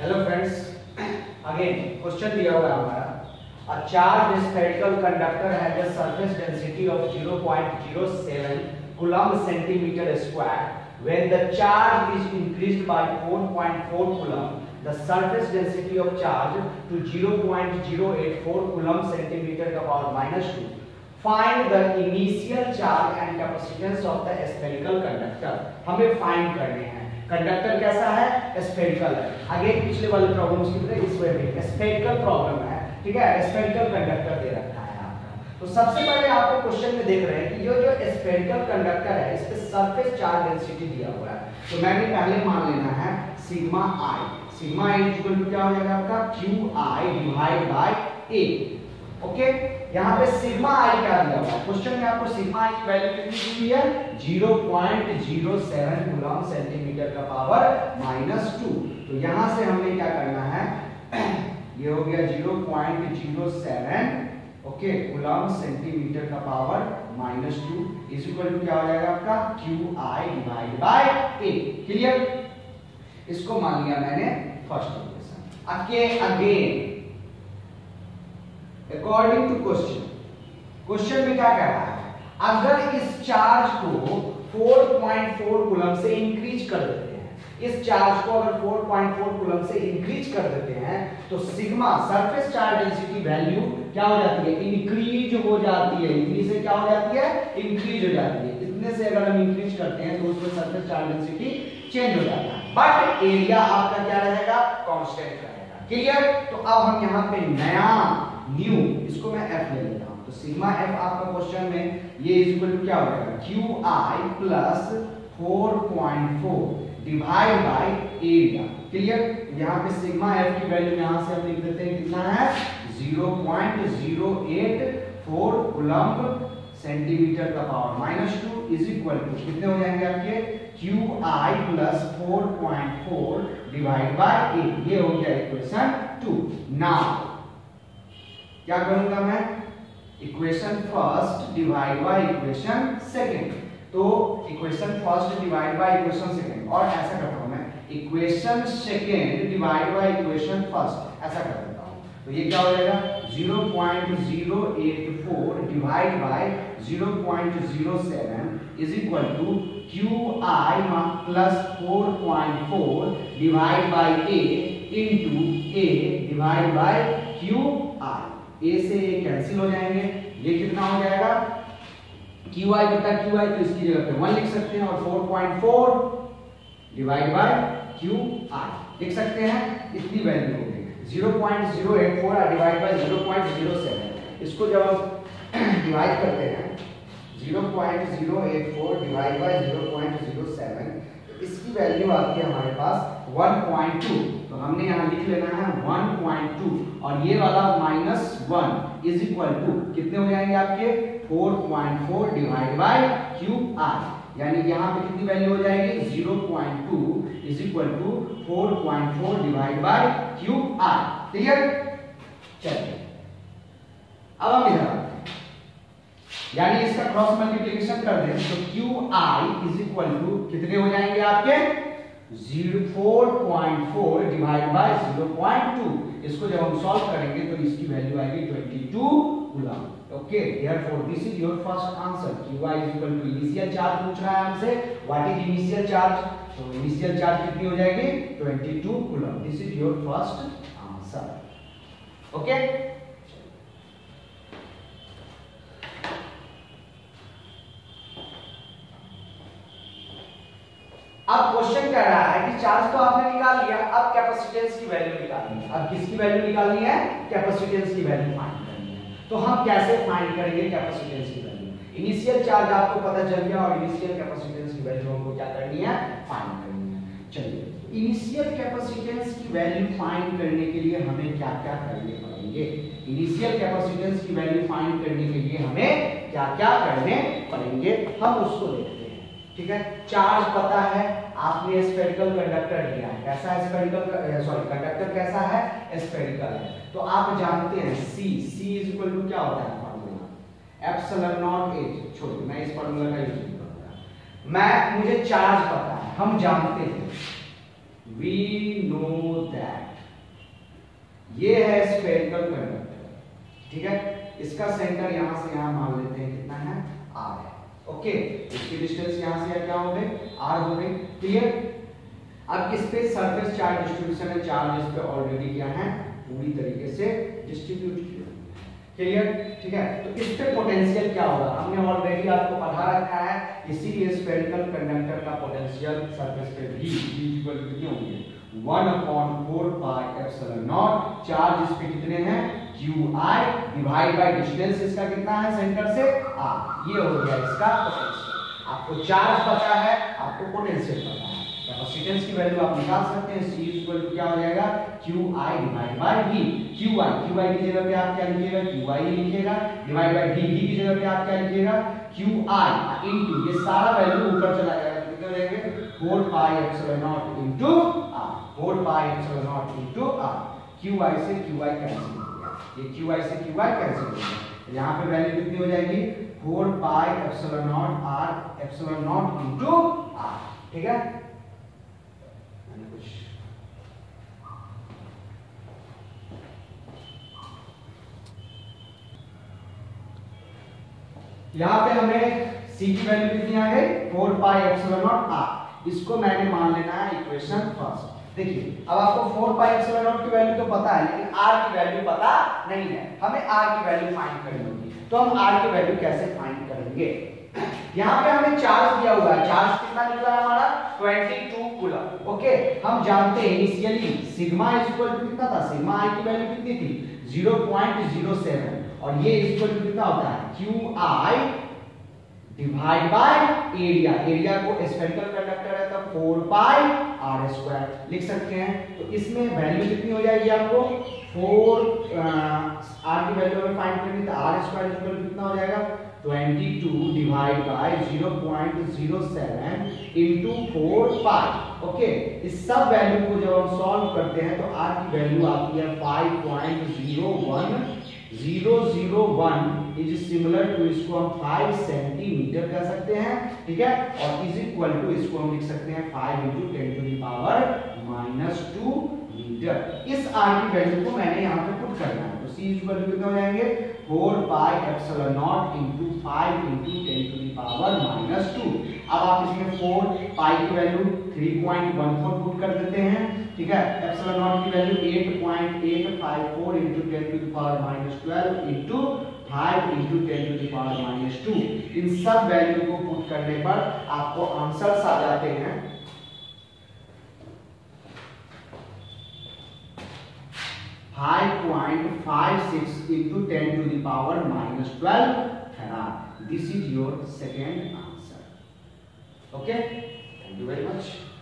Hello friends, again question दिया हुआ है हमारा। A charged spherical conductor has a surface density of 0.07 coulomb centimeter square. When the charge is increased by 4.4 coulomb, the surface density of charge to 0.084 coulomb centimeter का power -2. Find the initial charge and capacitance of the spherical conductor. हमें find करने हैं। Conductor कैसा है? Spherical है। आगे पिछले वाले प्रॉब्लम्स की तरह इसमें भी स्फेरिकल प्रॉब्लम है, ठीक है। स्फेरिकल कंडक्टर दे रखा है आपका। तो सबसे पहले आपको क्वेश्चन में देख रहे हैं कि ये जो स्फेरिकल कंडक्टर है इस पे सरफेस चार्ज डेंसिटी दिया हुआ है। तो मैंने पहले मान लेना है sigma I. Sigma I equal to क्या हो जाएगा आपका? Q I divide by A. Okay, यहाँ पे सिग्मा आई क्या दिया हुआ है? क्वेश्चन में आपको सिग्मा आई की वैल्यू कितनी दी है? 0.07 कूलम सेंटीमीटर का पावर -2। तो यहाँ से हमें क्या करना है? ये हो गया 0.07 ओके कूलम सेंटीमीटर का पावर -2 इज इक्वल टू क्या हो जाएगा आपका? Q I divide by A. Clear? इसको मान लिया मैंने first equation. Again according to question में क्या कह रहा है? अगर इस चार्ज को 4.4 कूलम से इंक्रीज कर देते हैं, इस चार्ज को अगर 4.4 कूलम से इंक्रीज कर देते हैं तो sigma surface charge density value क्या हो जाती है? इंक्रीज हो जाती है। इंक्रीज से क्या हो जाती है? इंक्रीज हो जाती है। इतने से अगर हम इंक्रीज करते हैं तो उसमें सरफेस चार्ज डेंसिटी चेंज हो जाता है, बट एरिया आपका क्या रहेगा? कांस्टेंट रहेगा। क्लियर? तो अब हम यहाँ पे नया न्यू इसको मैं f ले लेता हूं। तो सिग्मा f आपका क्वेश्चन में ये इज इक्वल टू क्या हो जाएगा? Q I plus 4.4 divide by area. Clear? यहाँ पे सिग्मा f की वैल्यू यहाँ से हम लिख देते हैं कितना है? 0.084 कूलम सेंटीमीटर का पावर -2 इज इक्वल टू कितने हो जाएंगे आपके? Q I plus 4.4 divide by A. ये हो गया इक्वेशन 2। नाउ क्या करूंगा मैं? Equation first divide by equation second. तो equation first divide by equation second, और ऐसा करता हूं मैं equation second divide by equation first, ऐसा कर देता हूं। तो ये क्या हो जाएगा? 0.084 divide by 0.07 is equal to Q I plus 4.4 divide by A into A divide by Q I. A से ए कैंसिल हो जाएंगे। ये कितना हो जाएगा? क्यू आई बटा क्यू आई, तो इसकी जगह पे 1 लिख सकते हैं और 4.4 डिवाइड बाय क्यू आई लिख सकते हैं। इतनी वैल्यू हो गई 0.084 डिवाइड बाय 0.07। इसको जब हम डिवाइड करते हैं 0.084 डिवाइड बाय 0.07 तो इसकी वैल्यू आती है हमारे पास 1.2। तो हमने यहाँ लिख लेना है 1.2 और ये वाला -1 इज इक्वल टू कितने हो जाएंगे आपके? 4.4 डिवाइड बाय क्यू आई। यानी यहाँ पे कितनी वैल्यू हो जाएगी? 0.2 is equal to 4.4 divide by Q I. Clear? चलिए अब हम इधर आते हैं, यानी इसका क्रॉस मल्टीप्लिकेशन कर दें तो Q I is equal to कितने हो जाएंगे आपके? 4.4 डिवाइड बाय 0.2। इसको जब हम सॉल्व करेंगे तो इसकी वैल्यू आएगी 22 coulomb. Okay, therefore this is your first answer. Q I is equal to initial charge पूछ रहा है हमसे, व्हाट इज इनिशियल चार्ज? तो इनिशियल चार्ज कितनी हो जाएगी? 22 coulomb. This is your first answer. Okay, अब क्वेश्चन कह रहा है कि चार्ज तो आपने निकाल लिया, अब कैपेसिटेंस की वैल्यू निकालनी है। अब किसकी वैल्यू निकालनी है? कैपेसिटेंस की वैल्यू फाइंड करनी है। तो हम कैसे फाइंड करेंगे कैपेसिटेंस की वैल्यू? इनिशियल चार्ज आपको पता चल गया और इनिशियल कैपेसिटेंस की वैल्यू हमको क्या करनी है? फाइंड करनी है। चलिए, इनिशियल कैपेसिटेंस की वैल्यू फाइंड करने के लिए हमें क्या क्या करने पड़ेंगे? इनिशियल कैपेसिटेंस की वैल्यू फाइंड करने के लिए हमें क्या क्या करने पड़ेंगे, हम उसको देखते हैं। ठीक है, चार्ज पता है, आपने स्फेरिकल कंडक्टर लिया है। कैसा है स्फेरिकल? कंडक्टर कैसा है? स्फेरिकल है। तो आप जानते हैं C इज इक्वल टू क्या होता है? Formula epsilon naught H। छोड़िए, मैं इस फार्मूला का यूज नहीं करूंगा। मुझे चार्ज पता है, हम जानते हैं, वी नो दैट ये है स्फेरिकल कंडक्टर, ठीक है। इसका सेंटर यहां से यहां मान लेते हैं कितना है, r है, ओके। इसकी डिस्टेंस यहां से क्या हो गई, r हो गई, क्लियर। अब इस पे सरफेस चार्ज डिस्ट्रीब्यूशन है, चार्ज इस पे ऑलरेडी क्या है, पूरी तरीके से डिस्ट्रीब्यूट किया, क्लियर, ठीक है। तो इस पे पोटेंशियल क्या होगा, हमने ऑलरेडी आपको पढ़ा रखा है, इसीलिए स्फेरिकल कंडक्टर का पोटेंशियल सरफेस पे भी इक्वल कितने होंगे, 1/4 पाई एप्सिलॉन नॉट, चार्ज इस पे कितने हैं, qi डिवाइड बाय डिस्टेंस इसका कितना है सेंटर से r, ये हो गया इसका पोटेंशियल। आपको चार्ज पता है, आपको पोटेंशियल पता है, कैपेसिटेंस की वैल्यू आप निकाल सकते हैं, c इक्वल टू क्या हो जाएगा, qi divide by v। qi की जगह पे आप क्या लिखिएगा, qi लिखिएगा, डिवाइड बाय v की जगह पे आप क्या लिखिएगा, qi इनटू, ये सारा वैल्यू ऊपर चला जाएगा, तो कितना रहेगा, 4 pi epsilon naught into r, 4 pi epsilon naught into r। qi से qi कैंसिल हो गया, ये qi से qi कैंसिल हो गया, यहां पे वैल्यू कितनी हो जाएगी, 4 pi epsilon naught r epsilon naught into r, ठीक है। यहां पे हमें c की वैल्यू कितनी आ गई, 4 पाई एप्सिलॉन नॉट r, इसको मैंने मान लेना है इक्वेशन फर्स्ट। देखिए अब आपको 4 पाई एप्सिलॉन नॉट की वैल्यू तो पता है, लेकिन r की वैल्यू पता नहीं है, हमें r की वैल्यू फाइंड करनी होगी। तो हम r की वैल्यू कैसे फाइंड करेंगे, यहाँ पे हमें चार्ज दिया हुआ है, चार्ज कितना निकला है हमारा, 22 कूलम, ओके। हम जानते हैं इनिशियली सिग्मा इक्वल टू कितना था, सिग्मा i की वैल्यू कितनी थी, 0.07, और ये इक्वल टू कितना होता है, qi divide by area, area को स्फेरिकल कंडक्टर है तो 4 पाई r स्क्वायर लिख सकते हैं। तो इसमें वैल्यू कितनी हो जाएगी आपको, 4 r की वैल्यू हमें फाइंड करनी है, तो r स्क्वायर इक्वल कितना हो जाएगा, 22 divide by 0.07 into 4 pi, okay. इस सब वैल्यू को जब हम सॉल्व करते हैं तो r की वैल्यू आती है 5.01001 इज सिमिलर टू, इसको हम 5 सेंटीमीटर कह सकते हैं, ठीक है। और इज इक्वल टू, इसको हम लिख सकते हैं 5 × 10⁻⁻2 मीटर। इस r की वैल्यू को मैंने यहाँ पे पुट करना है, तो c इक्वल टू कितना हो जाएंगे, 4 पाई एप्सिलॉन नॉट इनटू 5 × 10⁻²। अब आप इसमें 4 पाई की वैल्यू 3.14 पुट कर देते हैं, ठीक है। एप्सिलॉन नॉट की वैल्यू 8.854 × 10⁻12 इनटू 5 × 10⁻²। इन सब वैल्यू को पुट करने पर आपको आंसर्स आ जाते हैं 5.56 × 10⁻12 farad. This is your second answer. Okay, thank you very much.